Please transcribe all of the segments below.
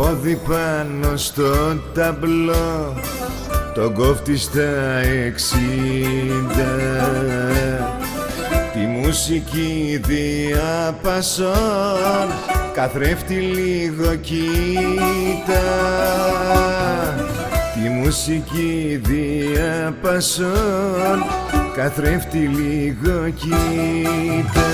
πόδι πάνω στο ταμπλό, τον κόφτη στα 60. Τη μουσική διαπασών, καθρέφτη λίγο κοίτα. Τη μουσική διαπασών, καθρέφτη λίγο κοίτα.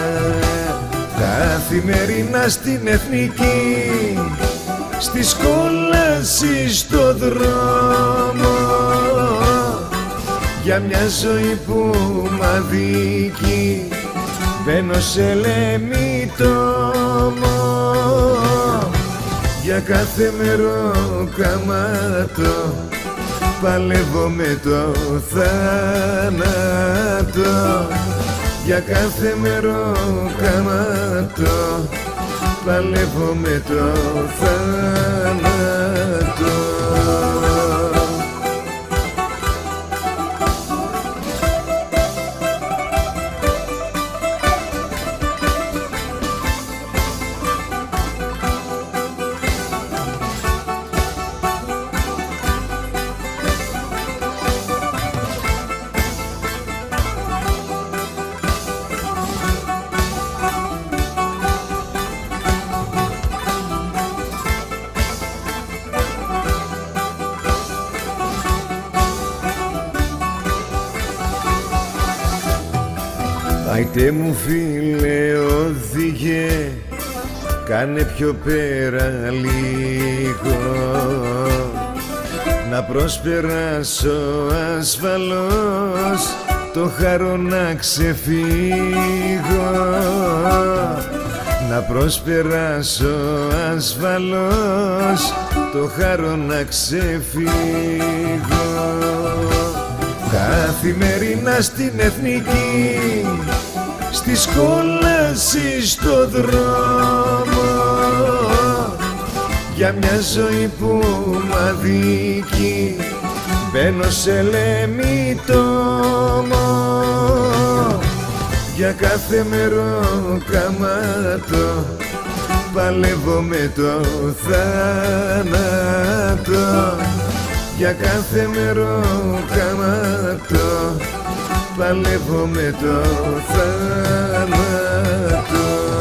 Καθημερινά στην Εθνική, στη σκόλαση στο δρόμο, για μια ζωή που μ' αδικεί, μπαίνω σε λεμιτόμο. Για κάθε μεροκαμάτο παλεύω με το θάνατο. Για κάθε μεροκαμάτο παλεύω με το θάνατο. Άιτε μου φίλε οδηγέ, κάνε πιο πέρα λίγο, να προσπεράσω ασφαλώς, το χαρώ να ξεφύγω. Να προσπεράσω ασφαλώς, το χαρώ να ξεφύγω. Καθημερινά στην Εθνική, στη σκόλαση στο δρόμο, για μια ζωή που μ' αδικεί, μπαίνω σε λεμιτόμο. Για κάθε μεροκαμάτο παλεύω με το θάνατο. Για κάθε μεροκαμάτο παλεύω με το θάνατο.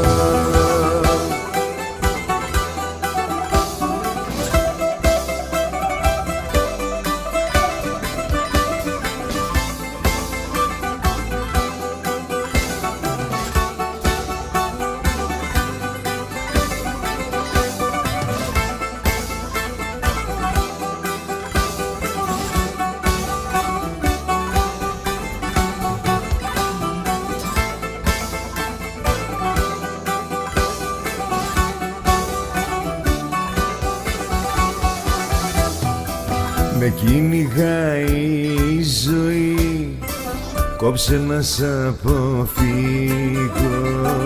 Με κυνηγάει η ζωή, κόψε να σ' αποφύγω.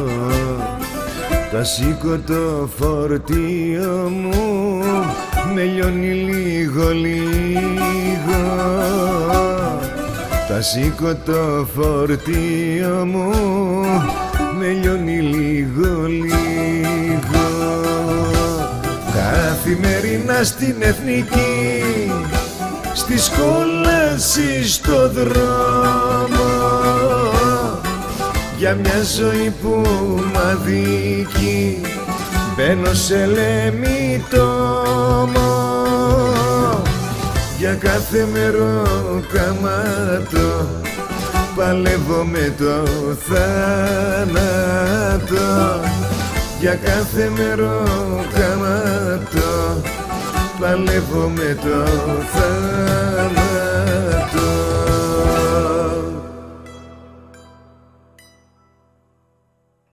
Τα σήκω το φορτίο μου, με λιώνει λίγο λίγο. Τα σήκω το φορτίο μου, με λιώνει λίγο λίγο. Καθημερινά στην Εθνική, στη σκόλαση στο δρόμο, για μια ζωή που μ' αδικεί, μπαίνω σε λεμιτόμο. Για κάθε μεροκαμάτο παλεύω με το θάνατο. Για κάθε μεροκαμάτο παλεύω με το θάνατο.